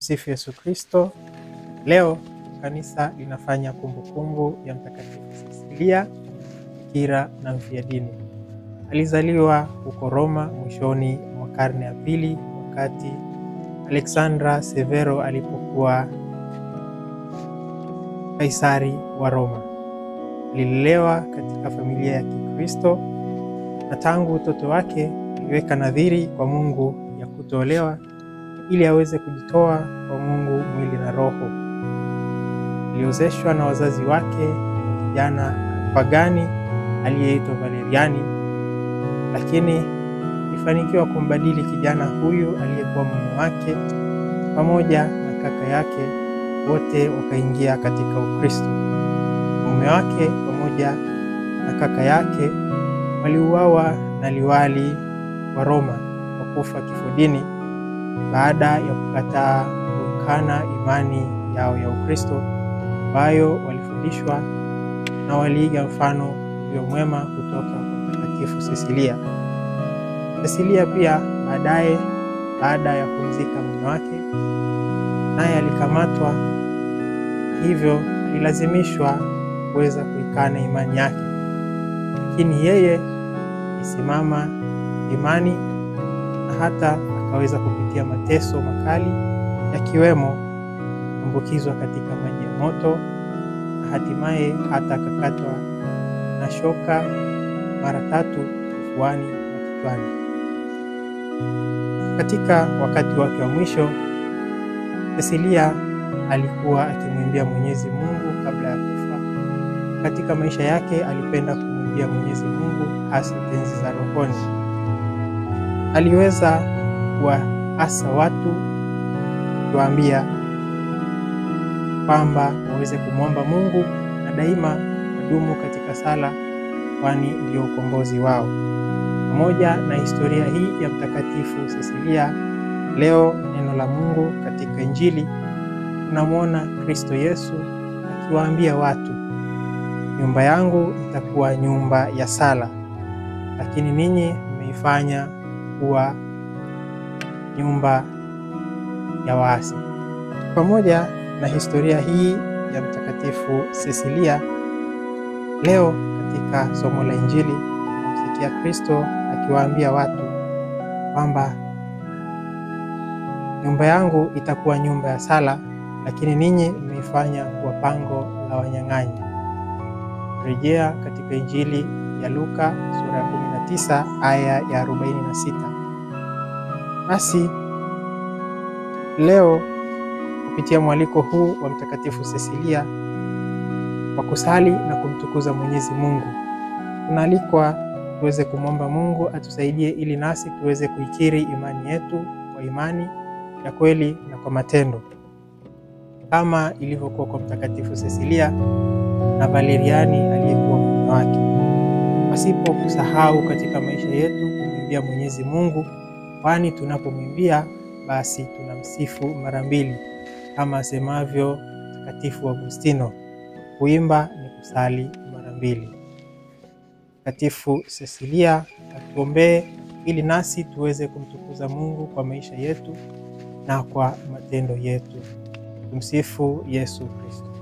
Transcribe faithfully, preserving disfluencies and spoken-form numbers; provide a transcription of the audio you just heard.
Sifu Yesu Kristo. Leo kanisa linafanya kumbukumbu ya Mtakatifu Cecilia, bikira na mfiadini. Alizaliwa huko Roma mwishoni mwa karne ya pili, wakati Alexandra Severo alipokuwa kaisari wa Roma. Alilelewa katika familia ya Kikristo na tangu utoto wake aliweka nadhiri kwa Mungu ya kutolewa ili aweze kujitoa kwa Mungu mwili na roho. Aliozeshwa na wazazi wake kijana pagani aliyeitwa Valeriani, lakini alifanikiwa kumbadili kijana huyu aliyekuwa mume wake pamoja na kaka yake, wote wakaingia katika Ukristo. Mume wake pamoja na kaka yake waliuawa na liwali wa Roma kwa kufa kifodini baada ya kukataa kukana imani yao ya Ukristo ambayo walifundishwa na waliiga mfano ulio mwema kutoka kwa Mtakatifu Cecilia. Cecilia pia baadaye, baada ya kumzika mume wake, naye alikamatwa, hivyo alilazimishwa kuweza kuikana imani yake, lakini yeye alisimama imani na hata akaweza kupitia mateso makali, yakiwemo kumbukizwa katika maji ya moto na hatimaye hata akakatwa na shoka mara tatu kifuani na kichwani. Katika wakati wake wa mwisho, Cecilia alikuwa akimwimbia Mwenyezi Mungu kabla ya kufa. Katika maisha yake alipenda kumwimbia Mwenyezi Mungu hasa tenzi za rohoni. Aliweza kuwaasa watu kuambia kwamba waweze kumwomba Mungu na daima wadumu katika sala, kwani ndio ukombozi wao. Pamoja na historia hii ya Mtakatifu Cecilia, leo neno la Mungu katika Injili tunamwona Kristo Yesu akiwaambia watu, nyumba yangu itakuwa nyumba ya sala, lakini ninyi mmeifanya kuwa nyumba ya waasi. Pamoja na historia hii ya Mtakatifu Cecilia, leo katika somo la Injili tunamsikia Kristo akiwaambia watu kwamba nyumba yangu itakuwa nyumba ya sala, lakini ninyi mmeifanya kuwa pango la wanyang'anyi. Rejea katika Injili ya Luka sura ya kumi na tisa aya ya arobaini na sita. Basi leo kupitia mwaliko huu wa Mtakatifu Cecilia wa kusali na kumtukuza Mwenyezi Mungu, tunaalikwa tuweze kumwomba Mungu atusaidie ili nasi tuweze kuikiri imani yetu kwa imani ya kweli na kwa matendo, kama ilivyokuwa kwa Mtakatifu Cecilia na Valeriani aliyekuwa mume wake. Pasipo kusahau katika maisha yetu kumwimbia Mwenyezi Mungu, kwani tunapomwimbia basi tunamsifu mara mbili, kama asemavyo Mtakatifu Agustino, kuimba ni kusali mara mbili. Mtakatifu Cecilia atuombee ili nasi tuweze kumtukuza Mungu kwa maisha yetu na kwa matendo yetu. Tumsifu Yesu Kristo.